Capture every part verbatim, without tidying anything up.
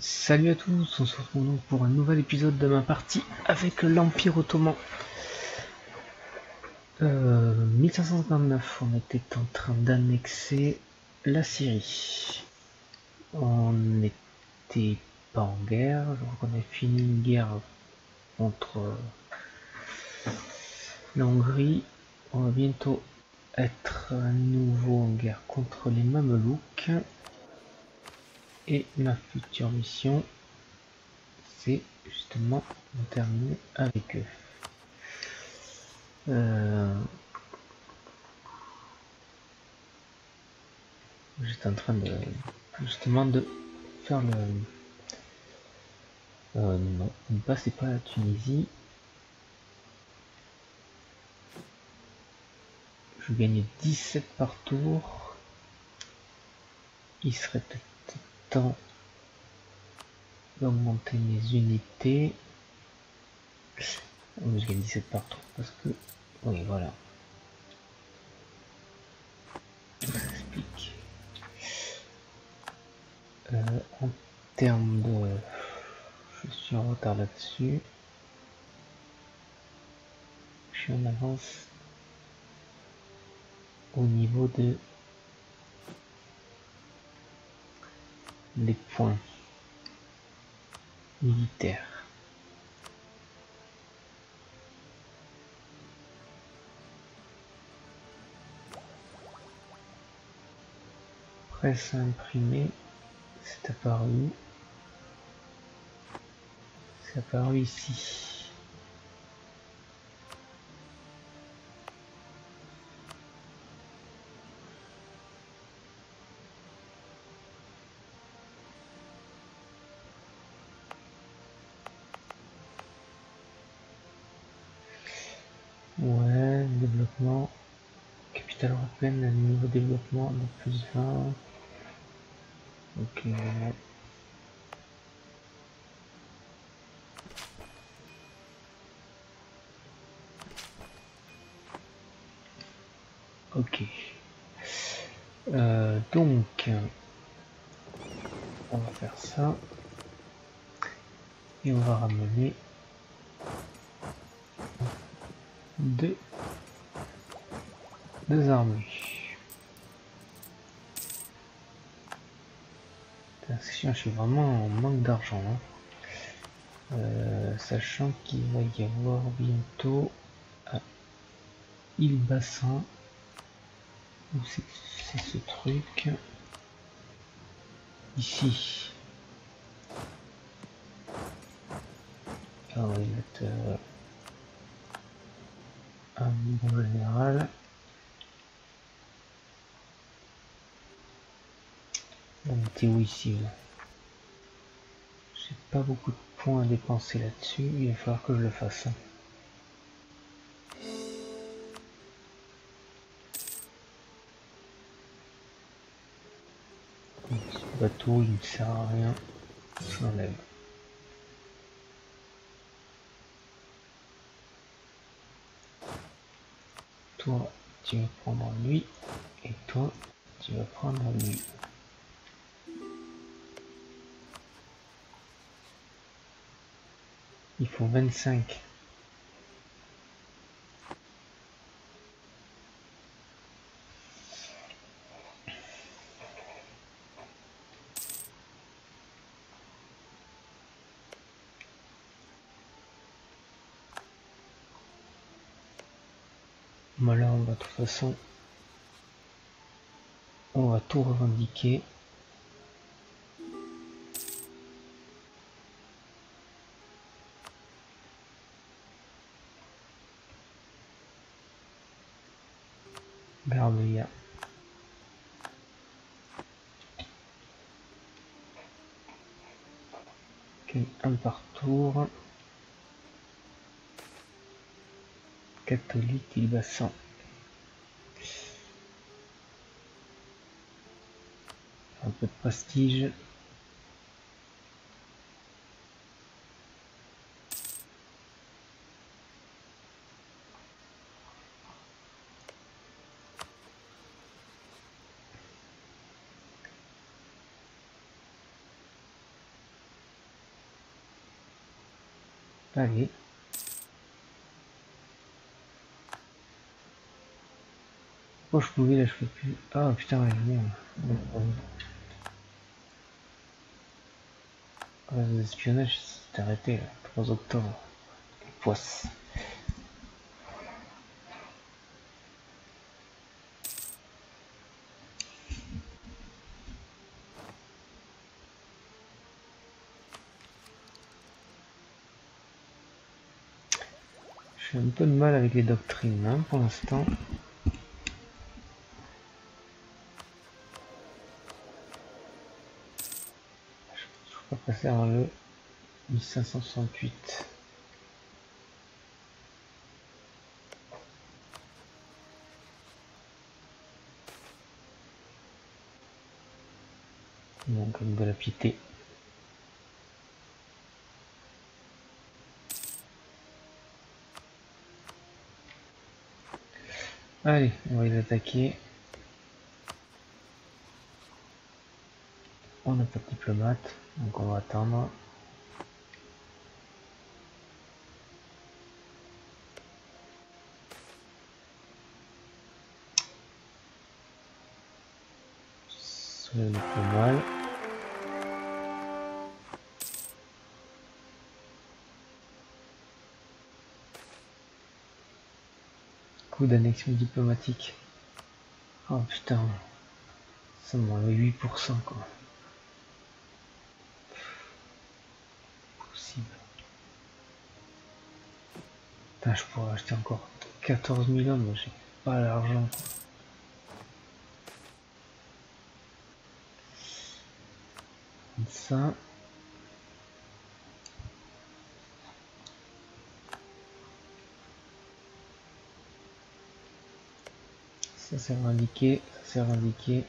Salut à tous, on se retrouve donc pour un nouvel épisode de ma partie avec l'Empire Ottoman. Euh, mille cinq cent cinquante-neuf, on était en train d'annexer la Syrie. On n'était pas en guerre, je crois qu'on a fini une guerre contre la Hongrie. On va bientôt être à nouveau en guerre contre les Mamelouks. Et ma future mission, c'est justement de terminer avec eux. Euh, J'étais en train de justement de faire le. Euh, non, ne passez pas la Tunisie. Je gagne dix-sept par tour. Il serait peut-être temps d'augmenter mes unités. Oh, je gagne dix-sept par tour parce que. Oui, voilà. Ça s'explique. Euh, en termes de. Je suis en retard là-dessus. Je suis en avance au niveau de les points militaires. Presse à imprimer, c'est apparu. C'est apparu ici. Ouais, développement. Capitale européenne, niveau développement de plus vingt. Ok. Ok. Euh, donc, on va faire ça. Et on va ramener deux, deux armées. Je suis vraiment en manque d'argent. Hein. Euh, sachant qu'il va y avoir bientôt à Île-Bassin. Où c'est ce truc ici. Alors, on va mettre euh, un bon général. On était où ici là? J'ai pas beaucoup de points à dépenser là-dessus, il va falloir que je le fasse. Ce bateau il ne sert à rien, je l'enlève. Toi tu vas prendre lui, et toi tu vas prendre lui. Il faut vingt-cinq. Bon là on va de toute façon, on va tout revendiquer. Gardria. Ok, un par tour. Catholique Île-Bassin. Un peu de prestige. Allez. Oh, je pouvais, là, je fais plus. Ah, putain, ouais, merde. Ah, l'espionnage, c'est arrêté, là. trois octobre. Poisse. J'ai un peu de mal avec les doctrines, hein, pour l'instant. Je peux passer à le mille cinq cent soixante-huit. Donc, une de la piété. Allez, on va les attaquer. On n'a pas de diplomate, donc on va attendre. Ça va pas mal. Coup d'annexion diplomatique. Oh putain, ça m'en huit pour cent quoi. Possible. Putain, je pourrais acheter encore quatorze mille hommes, mais j'ai pas l'argent. Ça. Ça c'est indiqué, ça c'est indiqué.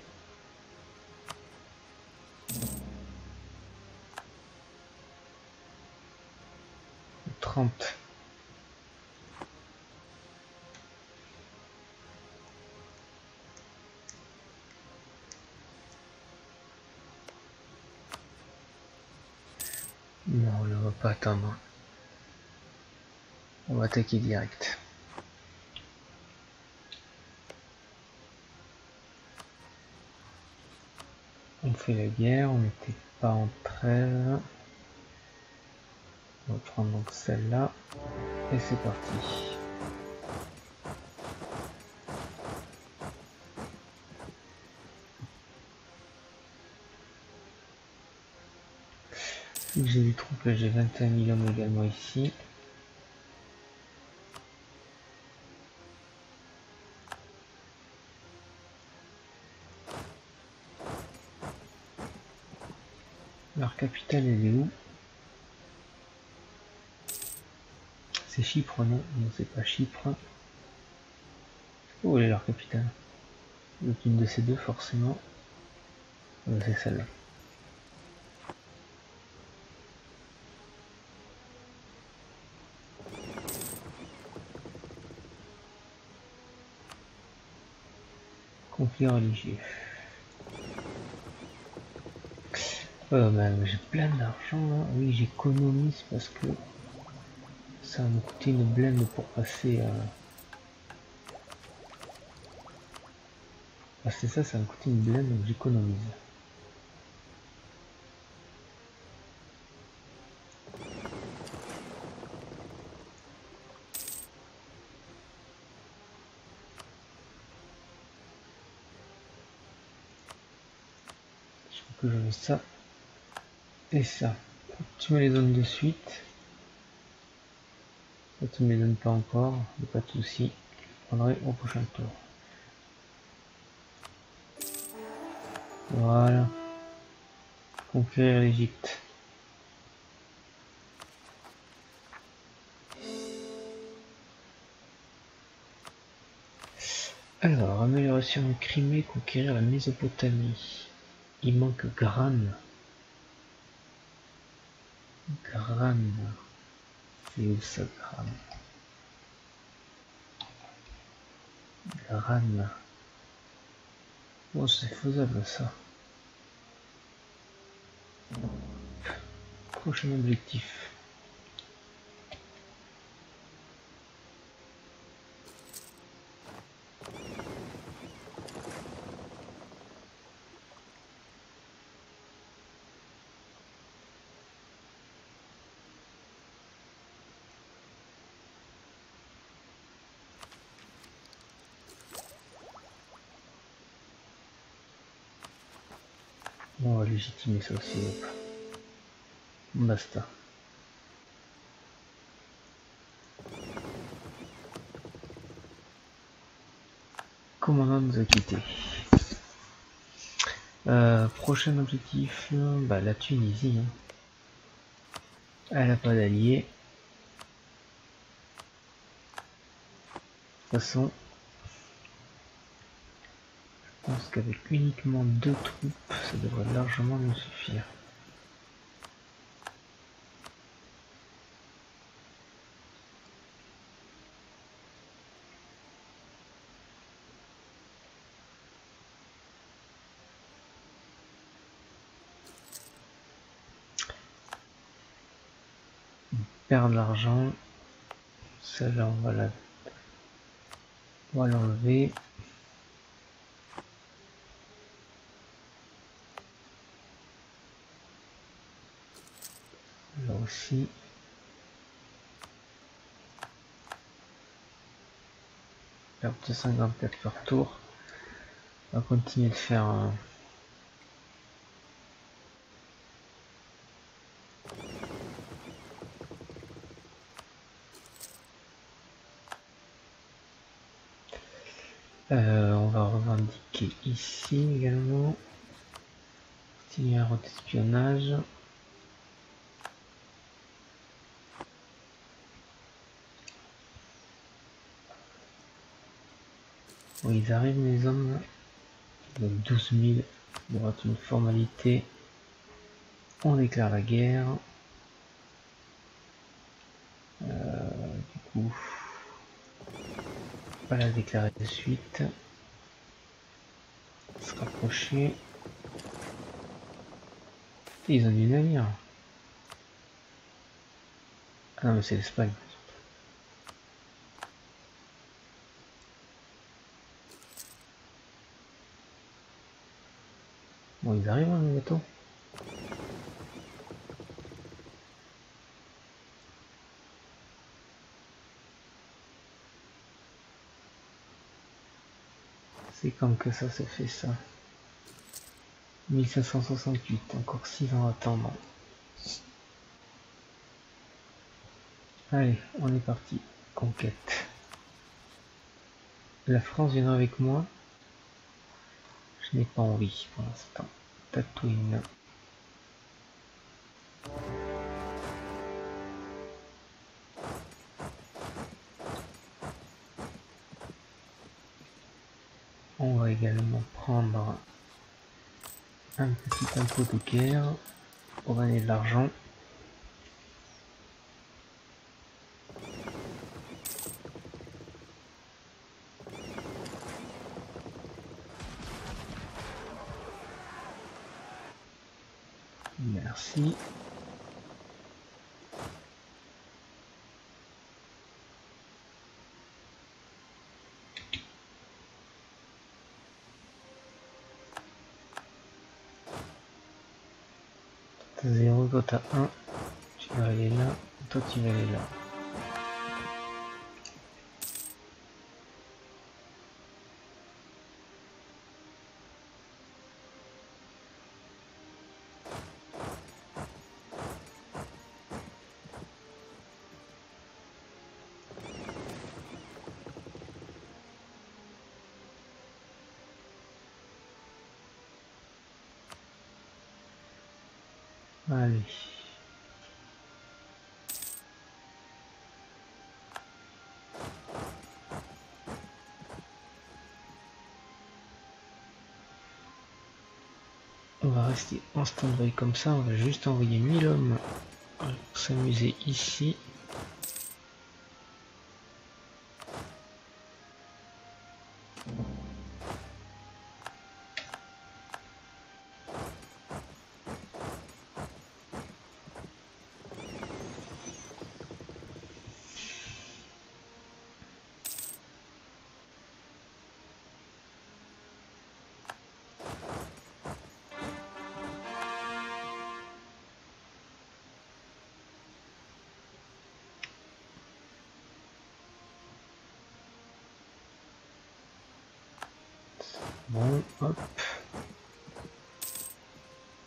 trente. Non, on ne va pas attendre. On va attaquer direct. On fait la guerre, on n'était pas en trêve. On va prendre donc celle-là. Et c'est parti. J'ai des troupes, là j'ai vingt et un millions également ici. Leur capitale elle est où? C'est Chypre, non? Non, c'est pas Chypre. Où est leur capitale? Une de ces deux forcément. Euh, c'est celle-là. Conflit religieux. Euh, ben, j'ai plein d'argent là. Oui, j'économise parce que ça va me coûter une blinde pour passer à. Ah, c'est ça, ça va me coûter une blinde donc j'économise. Je crois que je mets ça et ça. Tu me les donnes de suite. Ça tu me les donnes pas encore, pas de souci. Je prendrai au prochain tour. Voilà. Conquérir l'Égypte. Alors, amélioration de Crimée, conquérir la Mésopotamie. Il manque Gran. Gran. C'est où ça, Gran? Gran. Bon, c'est faisable ça. Prochain objectif. On va légitimer ça aussi. Hop. Basta. Commandant nous a quitté. Euh, prochain objectif, bah, la Tunisie. Hein. Elle n'a pas d'alliés. De toute façon, je pense qu'avec uniquement deux troupes, ça devrait largement nous suffire. Perdre de l'argent, celle-là on va la, on va l'enlever. Là aussi. Perte de cinquante-quatre par tour. On va continuer de faire un... Euh, on va revendiquer ici également. Continuer un espionnage. Bon, ils arrivent les hommes. Donc douze mille. Il y aura une formalité. On déclare la guerre. Euh, du coup, pas la déclarer de suite. Se rapprocher. Ils ont du navire. Ah non mais c'est l'Espagne. Bon ils arrivent hein, les bateaux. C'est quand que ça se fait ça. mille cinq cent soixante-huit, encore six ans à attendre. Allez, on est parti. Conquête. La France viendra avec moi. Je n'ai pas envie pour l'instant. Tatooine. On va également prendre un petit impôt de guerre pour gagner de l'argent. Merci. zéro, toi t'as un. Tu vas aller là. Toi tu vas aller là. Allez. On va rester en stand-by comme ça, on va juste envoyer mille hommes s'amuser ici. Bon, hop.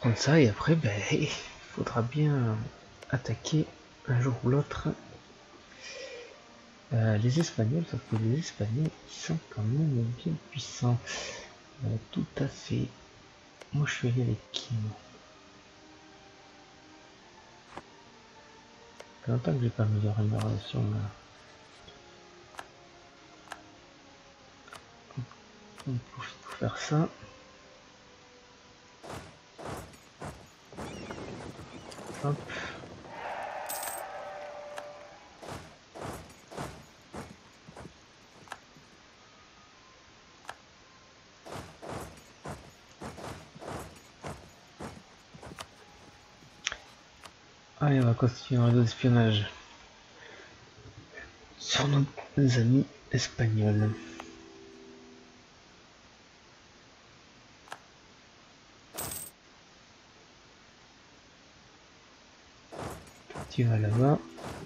prendre ça et après ben il faudra bien attaquer un jour ou l'autre euh, les Espagnols, sauf que les Espagnols ils sont quand même bien puissants. Euh, tout à fait. Moi je suis allé avec qui moi? Ça fait longtemps que j'ai pas amélioré ma relation là. On profite pour faire ça. Hop. Allez, on va continuer un réseau d'espionnage sur nos amis espagnols. Tu vas là-bas.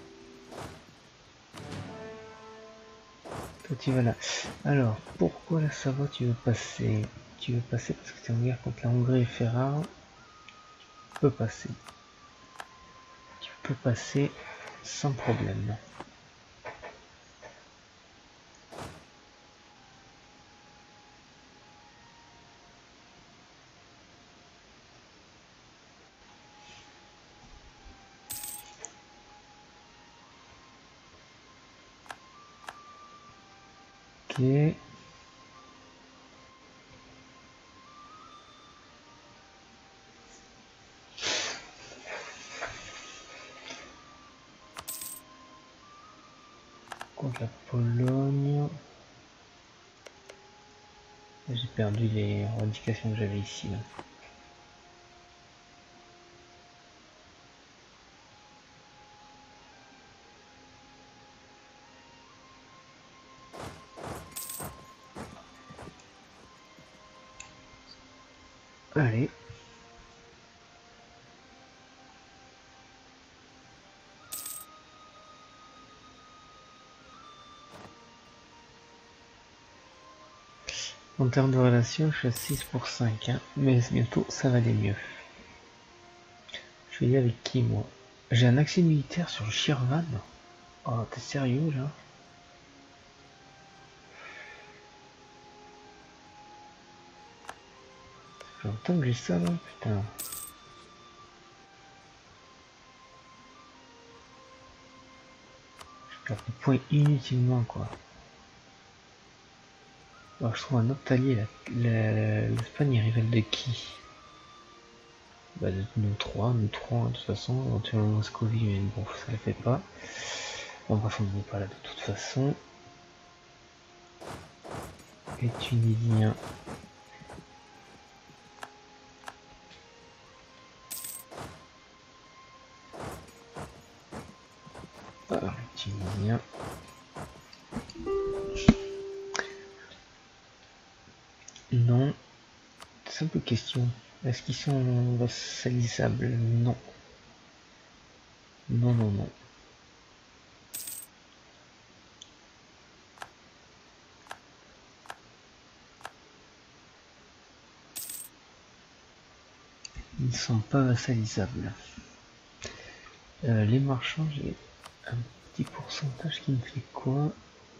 Toi tu vas là. Alors, pourquoi la Savoie tu veux passer? Tu veux passer parce que tu es en guerre contre la Hongrie et Ferrare. Tu peux passer. Tu peux passer sans problème. Ok. Contre la Pologne. J'ai perdu les indications que j'avais ici. Là. Allez. En termes de relation, je suis à six pour cinq, hein, mais bientôt ça va aller mieux. Je vais y aller avec qui moi? J'ai un accès militaire sur le Shirvan. Oh, t'es sérieux là? Ça fait longtemps que j'ai ça là, putain. Je perds des points inutilement quoi. Alors, je trouve un autre allié, l'Espagne est rivale de qui? Bah de nous trois, nous trois de toute façon, éventuellement Moscovie, mais bon ça le fait pas. Bon bref on n'est pas là de toute façon. Les Tunisiens. Alors les Tunisiens. Non. Simple question. Est-ce qu'ils sont vassalisables? Non. Non, non, non. Ils ne sont pas vassalisables. Euh, les marchands, j'ai un petit pourcentage qui me fait quoi?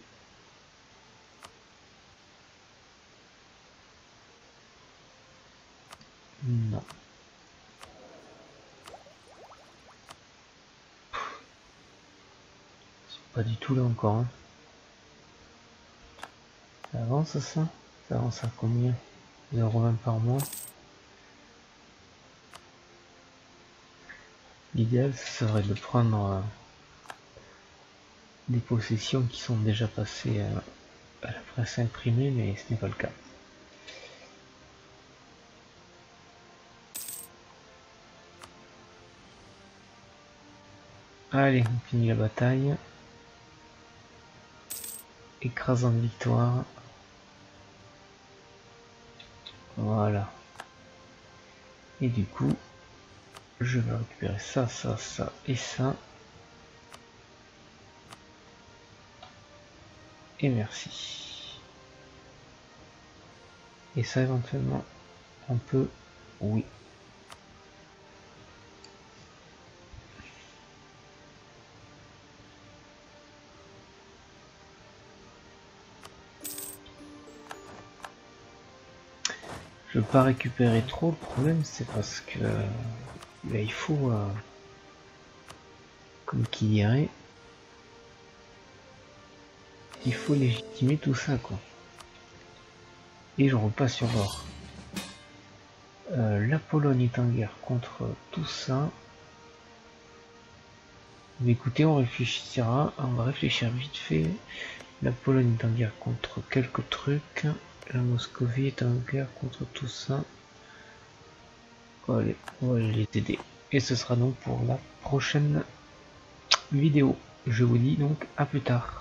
Non. C'est pas du tout là encore. Hein. Ça avance ça? Ça avance à combien? zéro virgule vingt par mois. L'idéal ce serait de prendre euh, des possessions qui sont déjà passées euh, à la presse imprimée, mais ce n'est pas le cas. Allez, on finit la bataille. Écrasante victoire. Voilà. Et du coup, je vais récupérer ça, ça, ça et ça. Et merci. Et ça éventuellement, on peut, oui. Je veux pas récupérer trop, le problème c'est parce que ben, il faut, euh, comme qui dirait, il faut légitimer tout ça quoi. Et je repasse sur bord. Euh, la Pologne est en guerre contre tout ça. Mais écoutez, on réfléchira, on va réfléchir vite fait. La Pologne est en guerre contre quelques trucs. La Moscovie est en guerre contre tout ça. Allez, on va les aider. Et ce sera donc pour la prochaine vidéo. Je vous dis donc à plus tard.